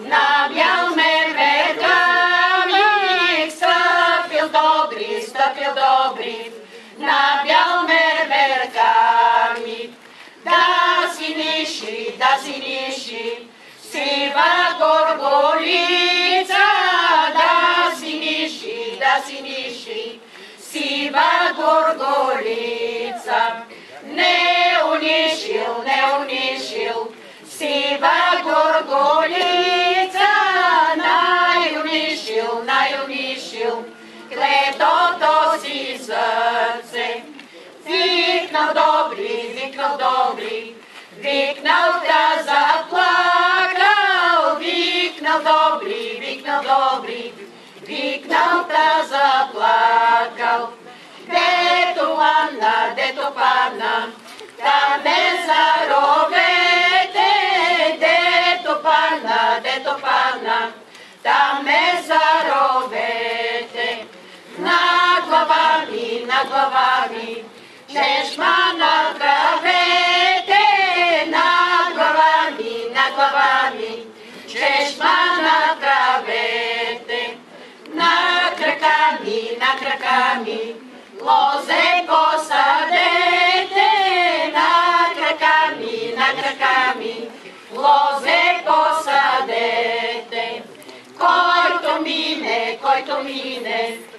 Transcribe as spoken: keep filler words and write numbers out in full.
На бял мермеркамик стъпил добри, стъпил добри, на бял мермеркамик. Да си ниши, да си ниши, сива горголица, да си ниши, да си ниши, сива горголица. Не унишил, не унишил, сива горголица, най-унишил, най-унишил, клетото си сърце. Викнал добри, викнал добри, викнал да заплакал, викнал добри, викнал добри, викнал да заплакал. Дето падна, дето падна, там е заровете, дето падна, дето падна, там е заровете. На глава ми, на глава ми, чешма на травете, на глава ми, на глава ми, чешма на травете. На крака ми, на крака ми, лозе посадете, на крака ми, на крака ми, лозе посадете. Който мине, който мине,